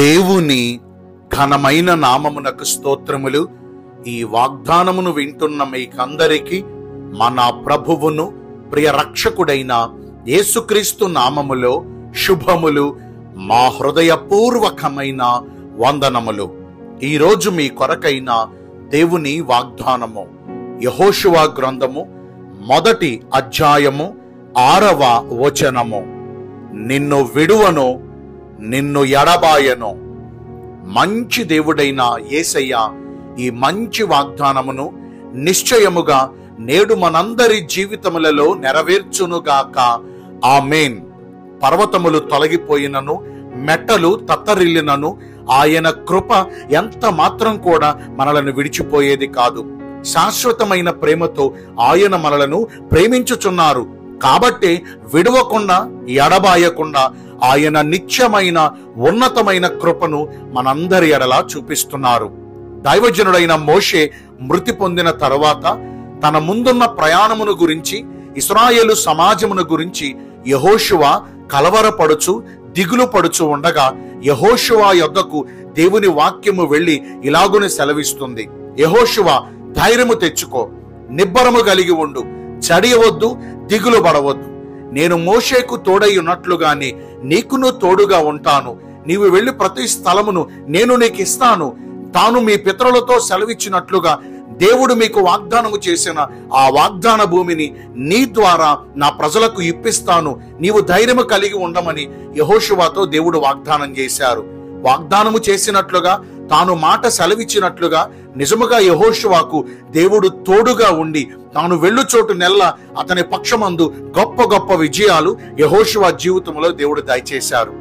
దేవుని ఘనమైన నామమునకు స్తోత్రములు. ఈ వాగ్దానమును వింటున్న మీకందరికీ మన ప్రభువును ప్రియ రక్షకుడైన యేసుక్రీస్తు నామములో శుభములు, మా హృదయపూర్వకమైన వందనములు. ఈరోజు మీ కొరకైన దేవుని వాగ్దానము యెహోషువ గ్రంథము 1వ అధ్యాయము 6వ వచనము. నిన్ను విడువను, నిన్ను ఎడబాయను. మంచి దేవుడైన యేసయ్య ఈ మంచి వాగ్దానమును నిశ్చయముగా నేడు మనందరి జీవితములలో నెరవేర్చునుగాక. ఆమేన్. పర్వతములు తొలగిపోయినను, మెట్టలు తత్తరిల్లినను ఆయన కృప ఎంత మాత్రం కూడా మనలను విడిచిపోయేది కాదు. శాశ్వతమైన ప్రేమతో ఆయన మనలను ప్రేమించుచున్నారు. కాబట్టి విడవకుండా, ఎడబాయకుండా ఆయన నిత్యమైన ఉన్నతమైన కృపను మనందరి ఎడలా చూపిస్తున్నారు. దైవజనుడైన మోషే మృతి పొందిన తరువాత తన ముందున్న ప్రయాణమును గురించి, ఇశ్రాయేలు సమాజమును గురించి యెహోషువ కలవరపడుచు దిగులు పడుచు ఉండగా యెహోషువ యొద్దకు దేవుని వాక్యము వెళ్లి ఇలాగుని సెలవిస్తుంది. యెహోషువ, ధైర్యము తెచ్చుకో, నిబ్బరము కలిగి ఉండు, చడియవద్దు, దిగులు పడవద్దు. నేను మోషేకు తోడై ఉన్నట్లుగానే నీకును తోడుగా ఉంటాను. నీవు వెళ్లి ప్రతి స్థలమును నేను నీకు ఇస్తాను. తాను మీ పితరులతో సెలవిచ్చినట్లుగా దేవుడు మీకు వాగ్దానము చేసిన ఆ వాగ్దాన భూమిని నీ ద్వారా నా ప్రజలకు ఇప్పిస్తాను. నీవు ధైర్యము కలిగి ఉండమని యెహోషువతో దేవుడు వాగ్దానం చేశారు. వాగ్దానము చేసినట్లుగా, తాను మాట సెలవిచ్చినట్లుగా నిజముగా యెహోషువకు దేవుడు తోడుగా ఉండి తాను వెళ్ళు చోటు నెల్ల అతని పక్షమందు గొప్ప గొప్ప విజయాలు యెహోషువ జీవితంలో దేవుడు దయచేశారు.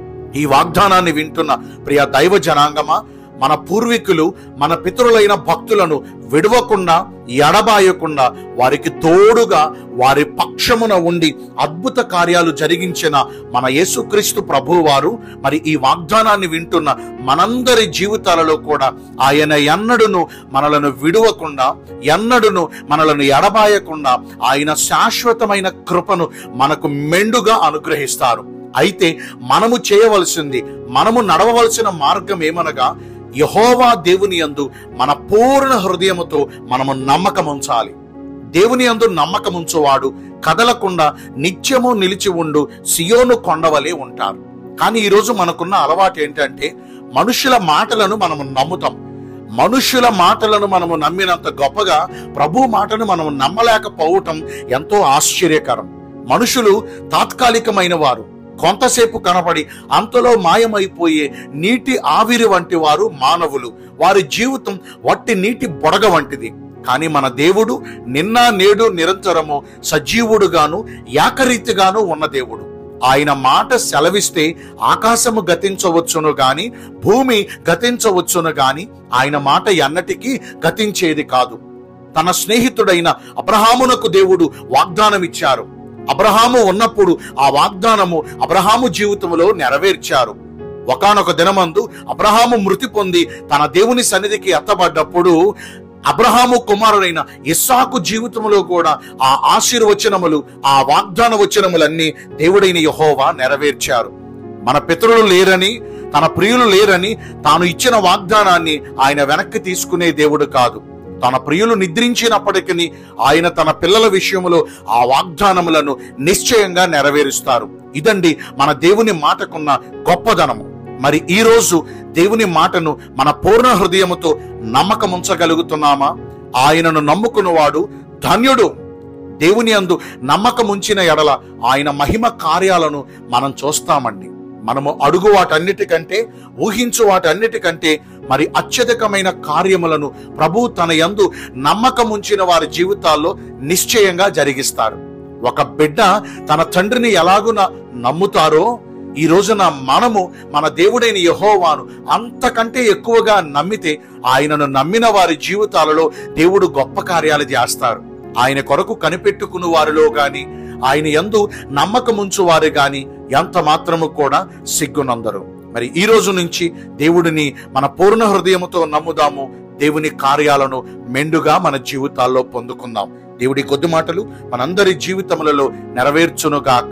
ఈ వాగ్దానాన్ని వింటున్న ప్రియ దైవ జనాంగమా, మన పూర్వీకులు మన పితరులైన భక్తులను విడవకుండా, ఎడబాయకుండా వారికి తోడుగా వారి పక్షమున ఉండి అద్భుత కార్యాలు జరిగించిన మన యేసుక్రీస్తు ప్రభువారు మరి ఈ వాగ్దానాన్ని వింటున్న మనందరి జీవితాలలో కూడా ఆయన ఎన్నడును మనలను విడవకుండా, ఎన్నడును మనలను ఎడబాయకుండా ఆయన శాశ్వతమైన కృపను మనకు మెండుగా అనుగ్రహిస్తారు. అయితే మనము చేయవలసింది, మనము నడవవలసిన మార్గం ఏమనగా యెహోవా దేవుని యందు మన పూర్ణ హృదయముతో మనము నమ్మకం ఉంచాలి. దేవుని యందు నమ్మకం ఉంచువాడు కదలకుండా నిత్యము నిలిచి ఉండు సియోను కొండవలే ఉంటారు. కానీ ఈరోజు మనకున్న అలవాటు ఏంటంటే మనుషుల మాటలను మనము నమ్ముతాం. మనుషుల మాటలను మనము నమ్మినంత గొప్పగా ప్రభు మాటను మనము నమ్మలేకపోవటం ఎంతో ఆశ్చర్యకరం. మనుషులు తాత్కాలికమైన వారు, కొంతసేపు కనబడి అంతలో మాయమైపోయే నీటి ఆవిరి వంటి వారు మానవులు. వారి జీవితం వట్టి నీటి బొడగ వంటిది. కానీ మన దేవుడు నిన్న నేడు నిరంతరము సజీవుడుగాను ఏకరీతిగాను ఉన్న దేవుడు. ఆయన మాట సెలవిస్తే ఆకాశము గతించవచ్చును గాని, భూమి గతించవచ్చును గాని ఆయన మాట ఎన్నటికీ గతించేది కాదు. తన స్నేహితుడైన అబ్రహామునకు దేవుడు వాగ్దానం ఇచ్చారు. అబ్రహాము ఉన్నప్పుడు ఆ వాగ్దానము అబ్రహాము జీవితంలో నెరవేర్చారు. ఒకానొక దినమందు అబ్రహాము మృతి పొంది తన దేవుని సన్నిధికి ఎత్తబడ్డప్పుడు అబ్రహాము కుమారుడైన ఇస్సాకు జీవితంలో కూడా ఆ ఆశీర్వచనములు, ఆ వాగ్దాన వచనములన్నీ దేవుడైన యెహోవా నెరవేర్చారు. మన పితరులు లేరని, తన ప్రియులు లేరని తాను ఇచ్చిన వాగ్దానాన్ని ఆయన వెనక్కి తీసుకునే దేవుడు కాదు. తన ప్రియులు నిద్రించినప్పటికీ ఆయన తన పిల్లల విషయంలో ఆ వాగ్దానములను నిశ్చయంగా నెరవేరుస్తారు. ఇదండి మన దేవుని మాటకున్న గొప్పదనము. మరి ఈ రోజు దేవుని మాటను మన పూర్ణ హృదయముతో నమ్మకం ఉంచగలుగుతున్నామా? ఆయనను నమ్ముకున్నవాడు ధన్యుడు. దేవుని యందు నమ్మకం ఉంచిన ఎడల ఆయన మహిమ కార్యాలను మనం చూస్తామండి. మనము అడుగు వాటన్నిటికంటే, ఊహించు వాటన్నిటికంటే మరి అత్యధికమైన కార్యములను ప్రభు తన యందు నమ్మకం ఉంచిన వారి జీవితాల్లో నిశ్చయంగా జరిగిస్తారు. ఒక బిడ్డ తన తండ్రిని ఎలాగున నమ్ముతారో ఈ రోజున మనము మన దేవుడైన యెహోవాను అంతకంటే ఎక్కువగా నమ్మితే ఆయనను నమ్మిన వారి జీవితాలలో దేవుడు గొప్ప కార్యాలు చేస్తారు. ఆయన కొరకు కనిపెట్టుకుని వారిలో గాని, ఆయన యందు నమ్మకం ఉంచు వారు గాని ఎంత మాత్రము కూడా సిగ్గునందరు. మరి ఈ రోజు నుంచి దేవుడిని మన పూర్ణ హృదయముతో నమ్ముదాము. దేవుని కార్యాలను మెండుగా మన జీవితాల్లో పొందుకుందాం. దేవుడి కొద్ది మాటలు మనందరి జీవితములలో నెరవేర్చునుగాక.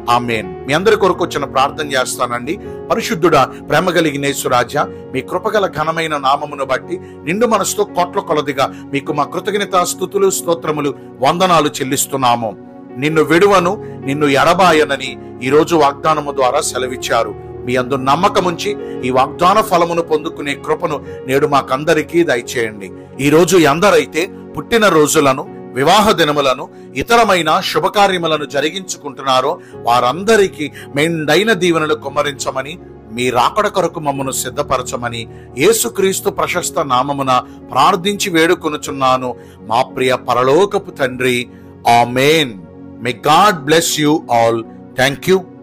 ఆమేన్. మీ అందరి కొరకు వచ్చిన ప్రార్థన చేస్తానండి. పరిశుద్ధుడా, ప్రేమ కలిగిన యేసురాజా, మీ కృపగల ఘనమైన నామమును బట్టి నిండు మనసుతో కోట్ల కొలదిగా మీకు మా కృతజ్ఞతా స్తుతులు, స్తోత్రములు, వందనాలు చెల్లిస్తున్నాము. నిన్ను విడువను, నిన్ను ఎడబాయనని ఈ రోజు వాగ్దానము ద్వారా సెలవిచ్చారు. మీ అందు నమ్మకముంచి ఈ వాగ్దాన ఫలమును పొందుకునే కృపను నేడు మాకందరికీ దయచేయండి. ఈ రోజు ఎందరైతే పుట్టిన రోజులను, వివాహ దినములను, ఇతరమైన శుభకార్యములను జరిగించుకుంటున్నారో వారందరికీ మెండైన దీవెనలు కుమ్మరించమని, మీ రాకడ కొరకు మమ్మను సిద్ధపరచమని యేసుక్రీస్తు ప్రశస్త నామమున ప్రార్థించి వేడుకొనుచున్నాను మా ప్రియ పరలోకపు తండ్రి. Amen. May God bless you all. Thank you.